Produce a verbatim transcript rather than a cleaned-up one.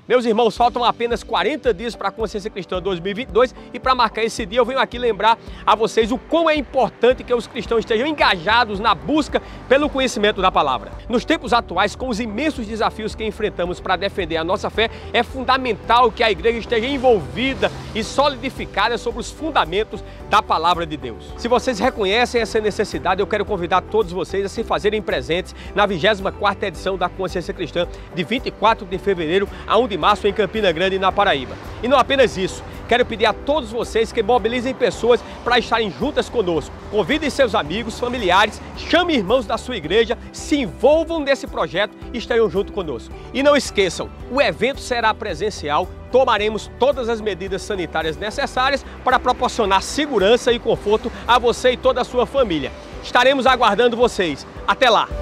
Meus irmãos, faltam apenas quarenta dias para a Consciência Cristã dois mil e vinte e dois e para marcar esse dia eu venho aqui lembrar a vocês o quão é importante que os cristãos estejam engajados na busca pelo conhecimento da palavra. Nos tempos atuais, com os imensos desafios que enfrentamos para defender a nossa fé, é fundamental que a igreja esteja envolvida e solidificada sobre os fundamentos da palavra de Deus. Se vocês reconhecem essa necessidade, eu quero convidar todos vocês a se fazerem presentes na vigésima quarta edição da Consciência Cristã, de vinte e quatro de fevereiro a primeiro de março em Campina Grande, na Paraíba. E não apenas isso, quero pedir a todos vocês que mobilizem pessoas para estarem juntas conosco. Convidem seus amigos, familiares, chamem irmãos da sua igreja, se envolvam nesse projeto e estejam junto conosco. E não esqueçam, o evento será presencial, tomaremos todas as medidas sanitárias necessárias para proporcionar segurança e conforto a você e toda a sua família. Estaremos aguardando vocês. Até lá!